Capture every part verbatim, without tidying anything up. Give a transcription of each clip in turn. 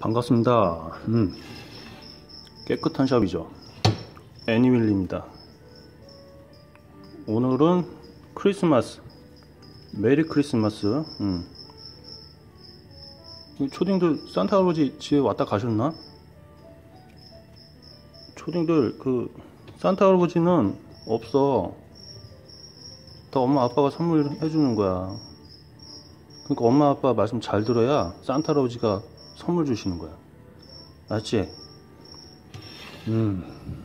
반갑습니다. 음, 깨끗한 샵이죠. 애니윌리입니다. 오늘은 크리스마스, 메리 크리스마스. 음. 초딩들 산타 할아버지 집에 왔다 가셨나? 초딩들 그 산타 할아버지는 없어. 다 엄마 아빠가 선물 해주는 거야. 그러니까 엄마 아빠 말씀 잘 들어야 산타 할아버지가 선물 주시는 거야. 알지? 음.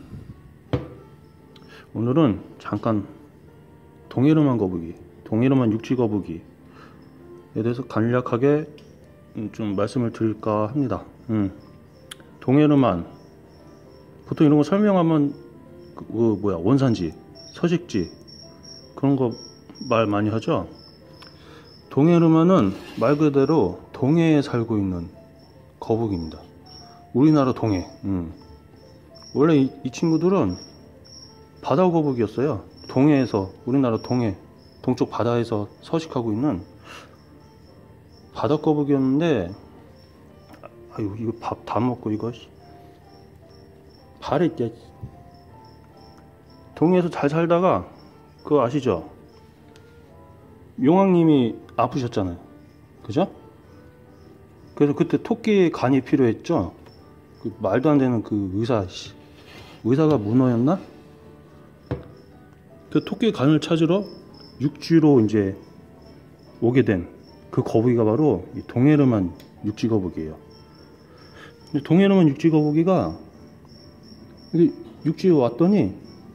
오늘은 잠깐 동해로만 거북이, 동해로만 육지 거북이에 대해서 간략하게 좀 말씀을 드릴까 합니다. 음. 동해로만 보통 이런 거 설명하면 그, 그 뭐야 원산지, 서식지 그런 거 말 많이 하죠. 동해르마는 말 그대로 동해에 살고 있는 거북이입니다. 우리나라 동해. 음. 원래 이, 이 친구들은 바다 거북이였어요. 동해에서, 우리나라 동해 동쪽 바다에서 서식하고 있는 바다 거북이였는데, 아유 이거 밥 다 먹고 이거 발에 있대. 동해에서 잘 살다가 그거 아시죠? 용왕님이 아프셨잖아요. 그죠? 그래서 그때 토끼의 간이 필요했죠. 그 말도 안 되는 그 의사, 의사가 문어였나? 그 토끼의 간을 찾으러 육지로 이제 오게 된 그 거북이가 바로 이 동해르만 육지 거북이에요. 동해르만 육지 거북이가 육지에 왔더니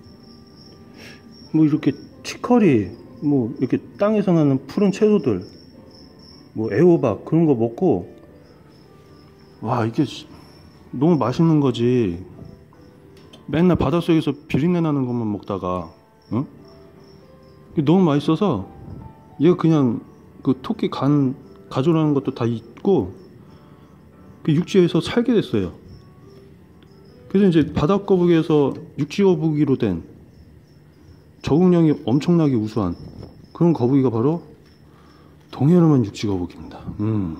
뭐 이렇게 치커리, 뭐 이렇게 땅에서 나는 푸른 채소들, 뭐 애호박 그런 거 먹고, 와 이게 너무 맛있는 거지. 맨날 바닷속에서 비린내 나는 것만 먹다가 어? 너무 맛있어서 얘가 그냥 그 토끼 간 가져오라는 것도 다 잊고 그 육지에서 살게 됐어요. 그래서 이제 바닷거북이에서 육지거북이로 된 적응력이 엄청나게 우수한 그런 거북이가 바로 동해르만 육지거북이입니다. 음.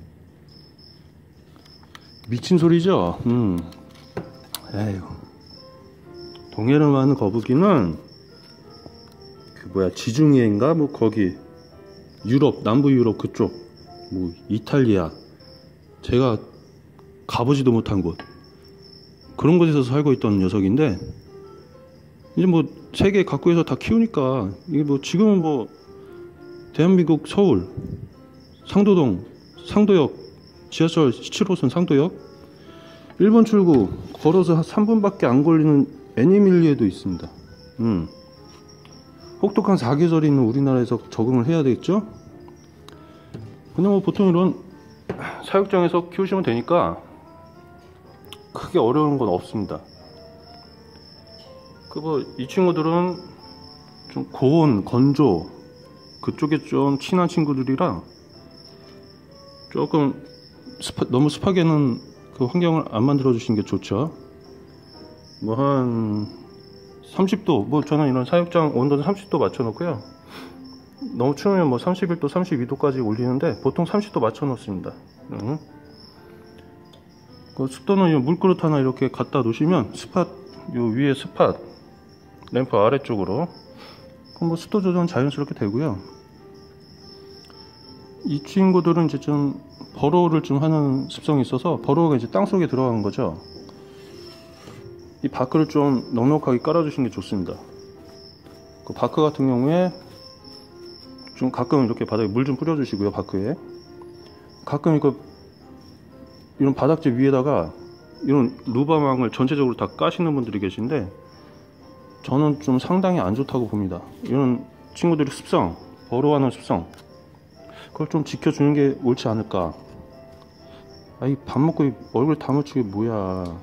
미친 소리죠? 음. 에휴. 동해르만 거북이는 그 뭐야 지중해인가 뭐 거기 유럽, 남부 유럽 그쪽 뭐 이탈리아, 제가 가보지도 못한 곳 그런 곳에서 살고 있던 녀석인데, 이제 뭐 세계 각국에서 다 키우니까 이게 뭐 지금은 뭐 대한민국 서울 상도동 상도역 지하철 십칠 호선 상도역 일 번 출구 걸어서 한 삼 분밖에 안 걸리는 애니밀리에도 있습니다. 음. 혹독한 사계절이 있는 우리나라에서 적응을 해야 되겠죠? 근데 뭐 보통 이런 사육장에서 키우시면 되니까 크게 어려운 건 없습니다. 그 뭐 이 친구들은 좀 고온, 건조 그쪽에 좀 친한 친구들이라 조금 습하, 너무 습하게는 그 환경을 안 만들어 주시는 게 좋죠. 뭐 한 삼십 도, 뭐 저는 이런 사육장 온도는 삼십 도 맞춰 놓고요. 너무 추우면 뭐 삼십일 도, 삼십이 도까지 올리는데 보통 삼십 도 맞춰 놓습니다. 응. 그 습도는 물그릇 하나 이렇게 갖다 놓으시면 스팟 요 위에 스팟 램프 아래쪽으로 그럼 뭐 습도 조절은 자연스럽게 되고요. 이 친구들은 이제 좀 버로우를 좀 하는 습성이 있어서 버로우가 이제 땅 속에 들어가는 거죠. 이 바크를 좀 넉넉하게 깔아주시는 게 좋습니다. 그 바크 같은 경우에 좀 가끔 이렇게 바닥에 물 좀 뿌려주시고요. 바크에 가끔 이거 이런 바닥재 위에다가 이런 루바망을 전체적으로 다 까시는 분들이 계신데, 저는 좀 상당히 안 좋다고 봅니다. 이런 친구들의 습성, 버로우하는 습성, 그걸 좀 지켜주는 게 옳지 않을까. 아이 밥 먹고 얼굴 다 묻히게 뭐야.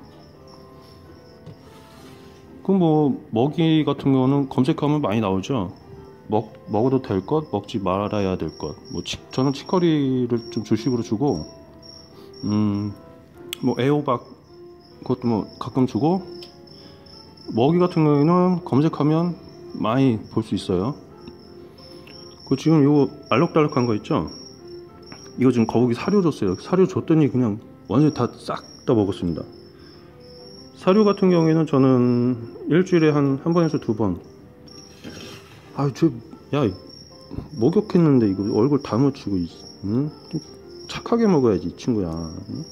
그 뭐 먹이 같은 거는 검색하면 많이 나오죠. 먹, 먹어도 될 것, 먹지 말아야 될 것. 뭐 치, 저는 치커리를 좀 주식으로 주고, 음, 뭐 애호박 그것도 뭐 가끔 주고, 먹이 같은 경우에는 검색하면 많이 볼 수 있어요. 그 지금 이거 알록달록한 거 있죠? 이거 지금 거북이 사료 줬어요. 사료 줬더니 그냥 완전히 다 싹 다 먹었습니다. 사료 같은 경우에는 저는 일주일에 한 한 번에서 두 번. 아유 저야 목욕했는데 이거 얼굴 다 묻히고, 응? 좀 착하게 먹어야지 이 친구야. 응?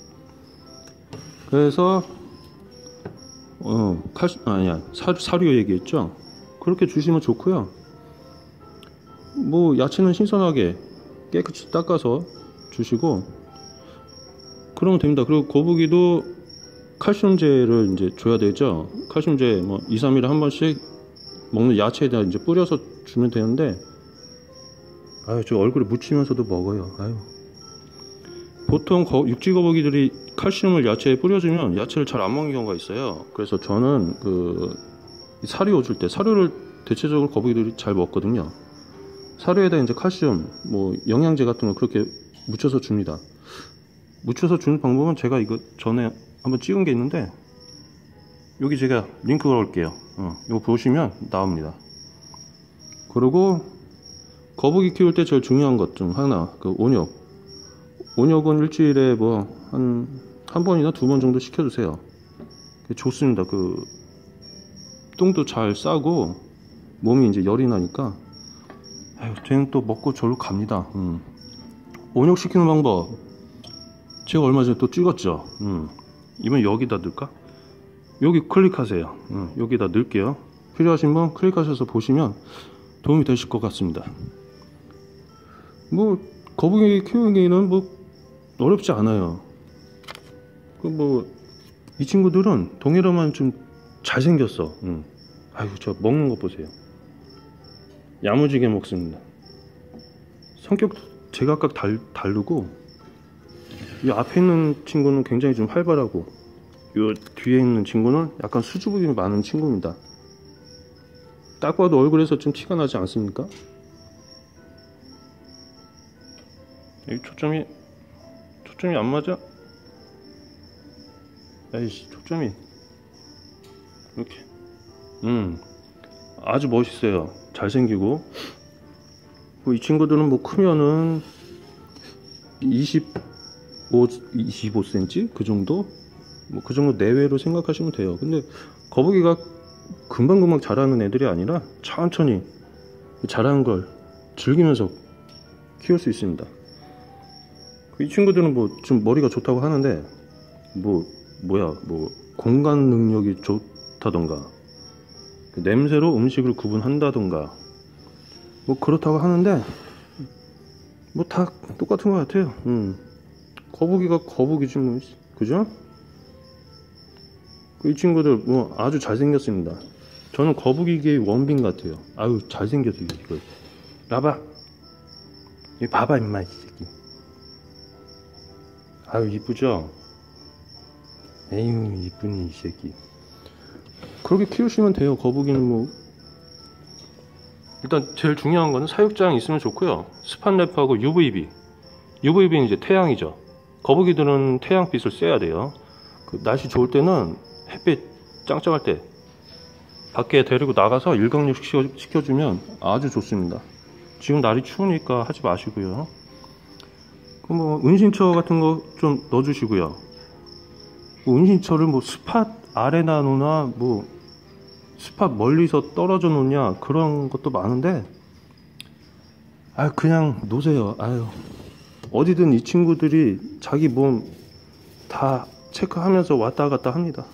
그래서 어 칼 아니야 사, 사료 얘기했죠. 그렇게 주시면 좋고요. 뭐 야채는 신선하게 깨끗이 닦아서 주시고 그러면 됩니다. 그리고 거북이도 칼슘제를 이제 줘야 되죠. 칼슘제 뭐 이, 삼 일에 한 번씩 먹는 야채에다 이제 뿌려서 주면 되는데, 아유 저 얼굴에 묻히면서도 먹어요. 아유. 보통 거, 육지 거북이들이 칼슘을 야채에 뿌려주면 야채를 잘 안 먹는 경우가 있어요. 그래서 저는 그 사료 줄 때, 사료를 대체적으로 거북이들이 잘 먹거든요. 사료에다 이제 칼슘, 뭐 영양제 같은 거 그렇게 묻혀서 줍니다. 묻혀서 주는 방법은 제가 이거 전에 한번 찍은 게 있는데, 여기 제가 링크 걸을게요. 어, 이거 보시면 나옵니다. 그리고 거북이 키울 때 제일 중요한 것 중 하나, 그 온욕. 온욕은 일주일에 뭐 한 한 번이나 두 번 정도 시켜주세요. 좋습니다. 그 똥도 잘 싸고 몸이 이제 열이 나니까, 아유, 쟤는 또 먹고 절로 갑니다. 음. 온욕 시키는 방법 제가 얼마 전에 또 찍었죠. 음. 이번 여기다 넣을까? 여기 클릭하세요. 음. 여기다 넣을게요. 필요하신 분 클릭하셔서 보시면 도움이 되실 것 같습니다. 뭐 거북이 키우기는 뭐 어렵지 않아요. 그 뭐 이 친구들은 동일하면 좀 잘생겼어. 음. 아이고 저 먹는 거 보세요. 야무지게 먹습니다. 성격 제각각 달, 다르고, 이 앞에 있는 친구는 굉장히 좀 활발하고, 이 뒤에 있는 친구는 약간 수줍음이 많은 친구입니다. 딱 봐도 얼굴에서 좀 티가 나지 않습니까? 이 초점이 초점이 안 맞아? 에이씨, 초점이 이렇게. 음 아주 멋있어요. 잘생기고. 뭐 이 친구들은 뭐 크면은 이십오, 이십오 센티미터 그 정도? 뭐 그 정도 내외로 생각하시면 돼요. 근데 거북이가 금방금방 자라는 애들이 아니라 천천히 자라는 걸 즐기면서 키울 수 있습니다. 이 친구들은 뭐 좀 머리가 좋다고 하는데, 뭐 뭐야 뭐 공간 능력이 좋다던가, 냄새로 음식을 구분한다던가, 뭐 그렇다고 하는데 뭐 다 똑같은 것 같아요. 음. 거북이가 거북이지 뭐, 그죠? 이 친구들 뭐 아주 잘생겼습니다. 저는 거북이계의 원빈 같아요. 아유 잘생겼어 이거. 나봐. 이 봐봐 임마 이 새끼. 아유 이쁘죠? 에휴 이쁘니 이 새끼. 그렇게 키우시면 돼요. 거북이는 뭐 일단 제일 중요한 거는 사육장이 있으면 좋고요. 스판랩하고 유브이비. 유브이비는 이제 태양이죠. 거북이들은 태양빛을 쐬야 돼요. 그 날씨 좋을 때는 햇빛 짱짱할 때 밖에 데리고 나가서 일광욕 시켜, 시켜주면 아주 좋습니다. 지금 날이 추우니까 하지 마시고요. 그 뭐 은신처 같은 거 좀 넣어주시고요. 뭐 은신처를 뭐 스팟 아래나 놓나 뭐 스팟 멀리서 떨어져 놓냐 그런 것도 많은데, 아 그냥 놓으세요. 아유 어디든 이 친구들이 자기 몸 다 체크하면서 왔다 갔다 합니다.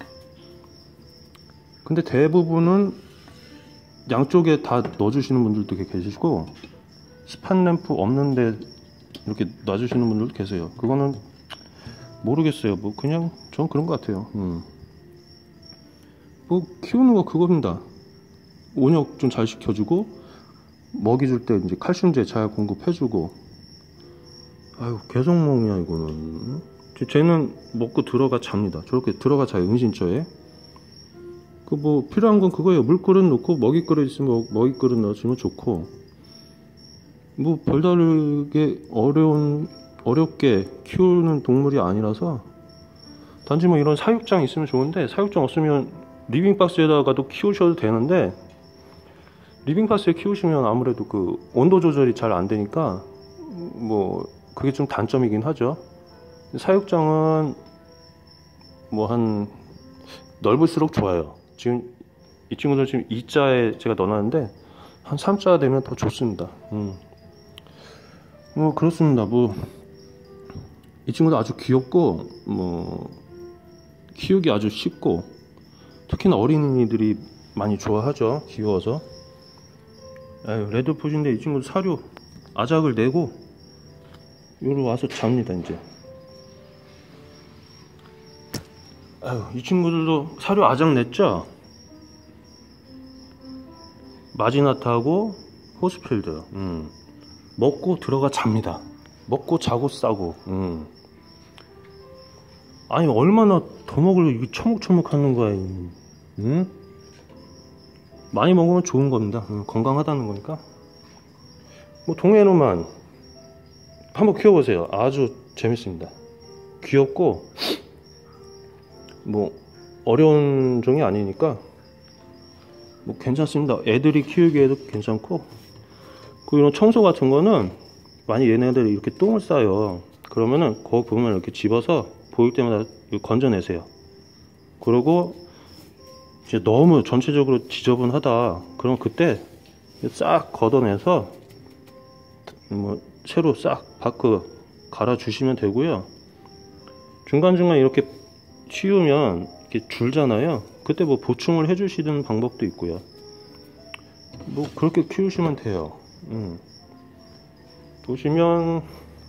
근데 대부분은 양쪽에 다 넣어주시는 분들도 계시고, 스팟램프 없는데 이렇게 놔주시는 분들도 계세요. 그거는 모르겠어요. 뭐 그냥 전 그런 것 같아요. 음. 뭐 키우는 거 그겁니다. 온욕 좀 잘 시켜주고, 먹이 줄 때 이제 칼슘제 잘 공급해주고. 아유 계속 먹냐 이거는. 쟤는 먹고 들어가 잡니다. 저렇게 들어가 자요 은신처에. 그 뭐 필요한 건 그거예요. 물그릇 넣고 먹이 그릇 있으면 먹이 그릇 넣어주면 좋고, 뭐 별다르게 어려운 어렵게 키우는 동물이 아니라서, 단지 뭐 이런 사육장 있으면 좋은데, 사육장 없으면 리빙박스에다가도 키우셔도 되는데, 리빙박스에 키우시면 아무래도 그 온도 조절이 잘 안 되니까 뭐 그게 좀 단점이긴 하죠. 사육장은 뭐 한 넓을수록 좋아요. 지금 이 친구들 지금 이 자에 제가 넣어놨는데 한 삼 자 되면 더 좋습니다. 음. 뭐 그렇습니다. 뭐 이 친구도 아주 귀엽고 뭐 키우기 아주 쉽고 특히나 어린이들이 많이 좋아하죠. 귀여워서. 아유, 레드풋인데 이 친구도 사료 아작을 내고 여기로 와서 잡니다. 이제 아유, 이 친구들도 사료 아작 냈죠. 마지나타하고 호스필드. 음. 먹고 들어가 잡니다. 먹고 자고 싸고. 음. 아니 얼마나 더 먹으려고 이게 처먹처먹 하는 거야. 응? 많이 먹으면 좋은 겁니다. 음, 건강하다는 거니까. 뭐 동해로만 한번 키워보세요. 아주 재밌습니다. 귀엽고 뭐 어려운 종이 아니니까 뭐 괜찮습니다. 애들이 키우기에도 괜찮고. 그 이런 청소 같은 거는 많이 얘네들이 이렇게 똥을 싸요. 그러면은 거기 보면 이렇게 집어서 보일 때마다 건져내세요. 그리고 이제 너무 전체적으로 지저분하다 그럼 그때 싹 걷어내서 뭐 새로 싹 바크 갈아 주시면 되고요. 중간중간 이렇게 치우면 이렇게 줄잖아요. 그때 뭐 보충을 해 주시는 방법도 있고요. 뭐 그렇게 키우시면 돼요. 음. 보시면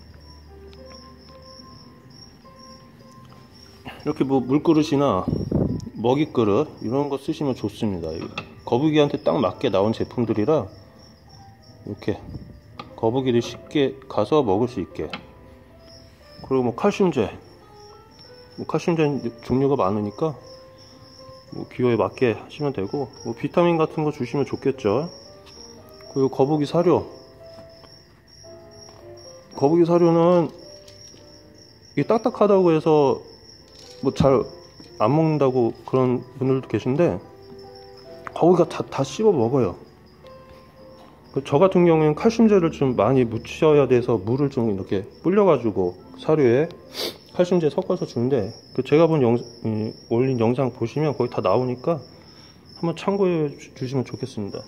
이렇게 뭐 물그릇이나 먹이그릇 이런 거 쓰시면 좋습니다. 거북이한테 딱 맞게 나온 제품들이라 이렇게 거북이를 쉽게 가서 먹을 수 있게. 그리고 뭐 칼슘제, 뭐 칼슘제 종류가 많으니까 뭐 기호에 맞게 하시면 되고, 뭐 비타민 같은 거 주시면 좋겠죠. 그리고 거북이 사료, 거북이 사료는 이게 딱딱하다고 해서 뭐 잘 안 먹는다고 그런 분들도 계신데 거북이가 다, 다 씹어 먹어요. 저 같은 경우에는 칼슘제를 좀 많이 묻혀야 돼서 물을 좀 이렇게 불려 가지고 사료에 칼슘제 섞어서 주는데, 그 제가 본 영, 음, 올린 영상 보시면 거기 다 나오니까 한번 참고해 주시면 좋겠습니다.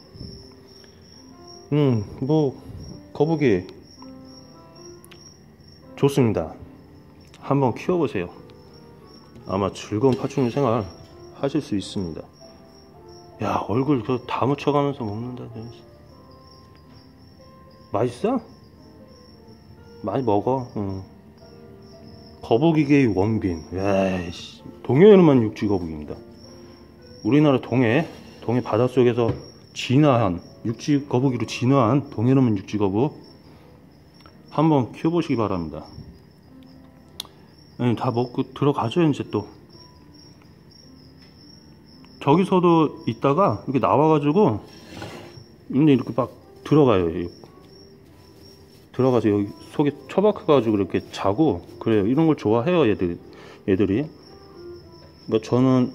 음, 뭐 거북이 좋습니다. 한번 키워보세요. 아마 즐거운 파충류 생활 하실 수 있습니다. 야, 얼굴 그 다 묻혀가면서 먹는다. 맛있어? 많이 먹어. 응. 거북이계의 원빈. 야이씨, 동해에만 육지 거북이입니다. 우리나라 동해, 동해 바닷속에서 진화한 육지 거북이로 진화한 동해로만 육지 거북 한번 키워보시기 바랍니다. 네, 다 먹고 들어가죠. 이제 또 저기서도 있다가 이렇게 나와가지고 이제 이렇게 막 들어가요. 들어가서 여기 속에 처박혀가지고 이렇게 자고 그래요. 이런 걸 좋아해요, 얘들, 얘들이. 그러니까 저는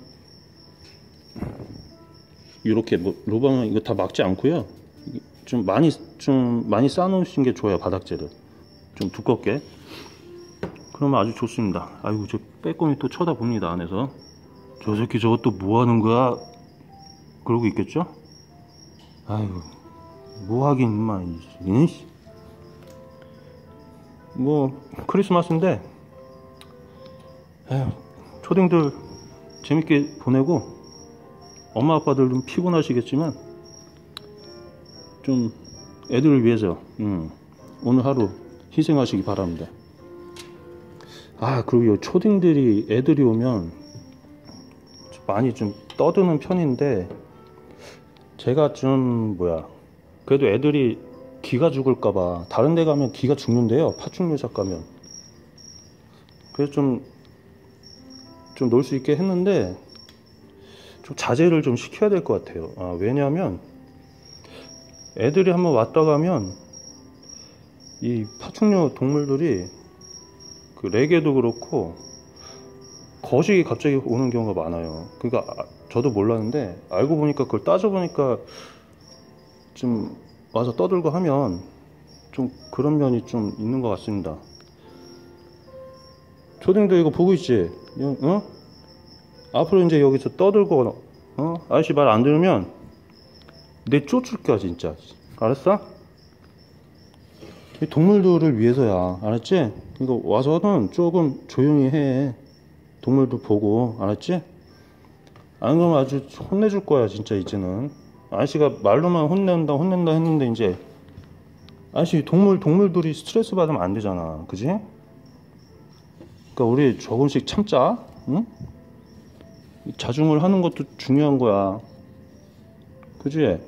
이렇게 뭐 로방은 이거 다 막지 않고요. 좀 많이 좀 많이 쌓아놓으신 게 좋아요. 바닥재를 좀 두껍게. 그러면 아주 좋습니다. 아이고, 저 빼꼼히 또 쳐다봅니다. 안에서 저 새끼 저거 또 뭐 하는 거야? 그러고 있겠죠? 아이고, 뭐 하긴 인마. 뭐 크리스마스인데 에휴, 초딩들 재밌게 보내고 엄마 아빠들 좀 피곤하시겠지만 좀 애들을 위해서 음, 오늘 하루 희생하시기 바랍니다. 아, 그리고 초딩들이 애들이 오면 많이 좀 떠드는 편인데 제가 좀 뭐야 그래도 애들이 기가 죽을까봐 다른 데 가면 기가 죽는데요. 파충류샵 가면. 그래서 좀 좀 놀 수 있게 했는데 좀 자제를 좀 시켜야 될 것 같아요. 아, 왜냐하면 애들이 한번 왔다 가면 이 파충류 동물들이 그 레게도 그렇고 거식이 갑자기 오는 경우가 많아요. 그러니까 저도 몰랐는데 알고 보니까 그걸 따져보니까 좀 와서 떠들고 하면 좀 그런 면이 좀 있는 것 같습니다. 초딩들 이거 보고 있지? 어? 앞으로 이제 여기서 떠들고 어? 아저씨 말 안 들으면 내 쫓을 거야 진짜. 알았어? 이 동물들을 위해서야. 알았지? 이거 와서는 조금 조용히 해. 동물도 보고. 알았지? 안 그러면 아주 혼내줄 거야 진짜. 이제는 아저씨가 말로만 혼낸다 혼낸다 했는데 이제 아저씨 동물 동물들이 스트레스 받으면 안 되잖아. 그지? 그러니까 우리 조금씩 참자. 응? 자중을 하는 것도 중요한 거야. 그지?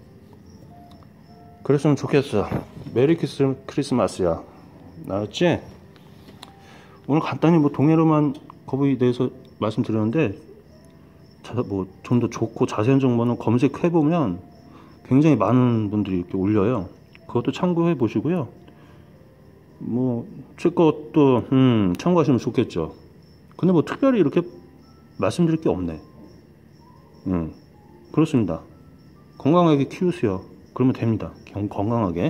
그랬으면 좋겠어. 메리 크리스마스야. 알았지? 오늘 간단히 뭐 동해로만 거북이에 대해서 말씀드렸는데, 뭐 좀 더 좋고 자세한 정보는 검색해 보면 굉장히 많은 분들이 이렇게 올려요. 그것도 참고해 보시고요. 뭐 제 것도 음, 참고하시면 좋겠죠. 근데 뭐 특별히 이렇게 말씀드릴 게 없네. 음, 그렇습니다. 건강하게 키우세요. 그러면 됩니다. 건강하게.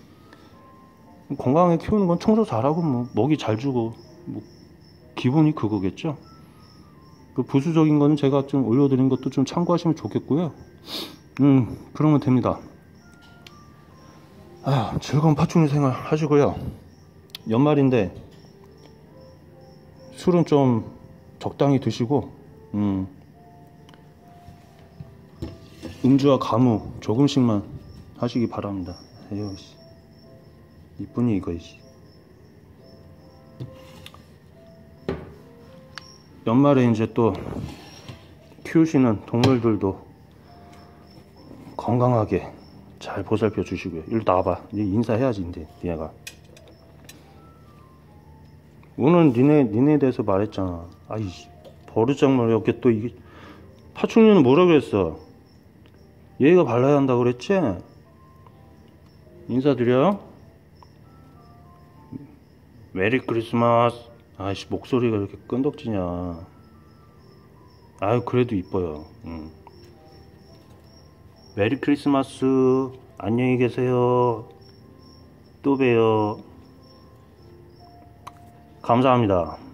건강하게 키우는 건 청소 잘하고 뭐 먹이 잘 주고 뭐 기본이 그거겠죠. 그 부수적인 거는 제가 좀 올려드린 것도 좀 참고하시면 좋겠고요. 음, 그러면 됩니다. 아, 즐거운 파충류 생활 하시고요. 연말인데 술은 좀 적당히 드시고 음, 음주와 가무 조금씩만 하시기 바랍니다. 에휴, 이쁜이 이거. 연말에 이제 또 키우시는 동물들도 건강하게 잘 보살펴 주시고요. 일로 나와봐. 인사해야지 이제 얘가. 오늘 니네 니네에 대해서 말했잖아. 아이 버르장말 이렇게 또 이게 파충류는 뭐라 그랬어? 얘가 발라야 한다 그랬지? 인사드려. 메리 크리스마스. 아이씨 목소리가 이렇게 끈덕지냐. 아유 그래도 이뻐요. 응. 메리 크리스마스. 안녕히 계세요. 또 봬요. 감사합니다.